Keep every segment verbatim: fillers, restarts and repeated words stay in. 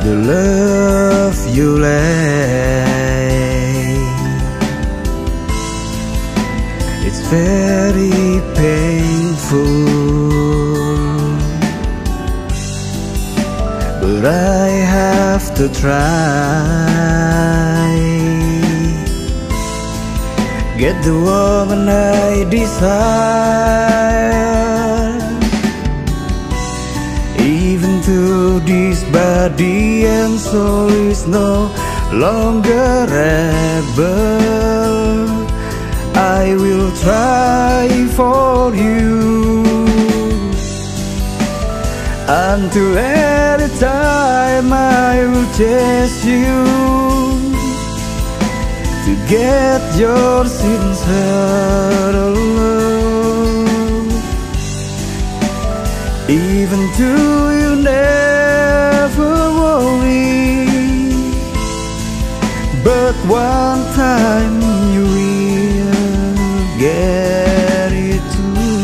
The love you lay, it's very painful, but I have to try. Get the woman I desire, even though this body and soul is no longer able. I will try for you until any time I will chase you to get your sincere love, even though you never worry. But one time you will get it too.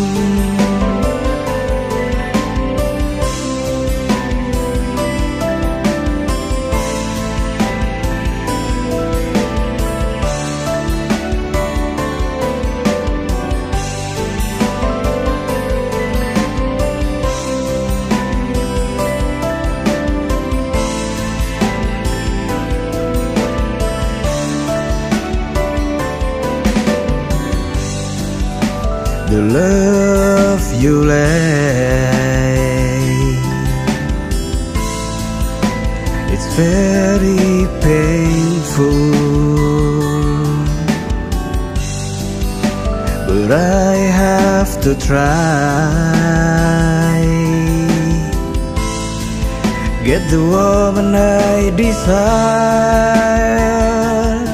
The love you lay, it's very painful, but I have to try. Get the woman I desire,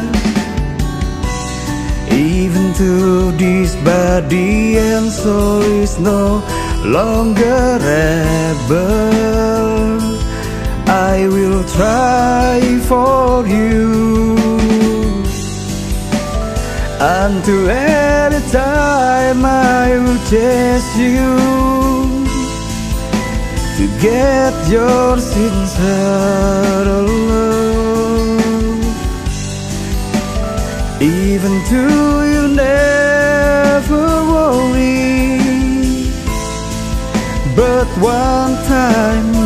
even though this body and soul is no longer able. I will try for you until any time I will chase you to get your sincere love, even though you never worry. But one time